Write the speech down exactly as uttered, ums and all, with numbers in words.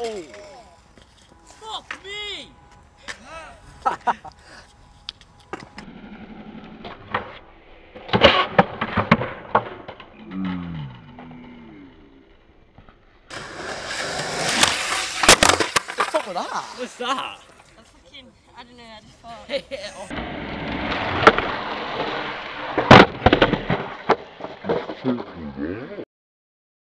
Oh. Fuck me! What's up with that? What's that? A fucking, I don't know, I just thought.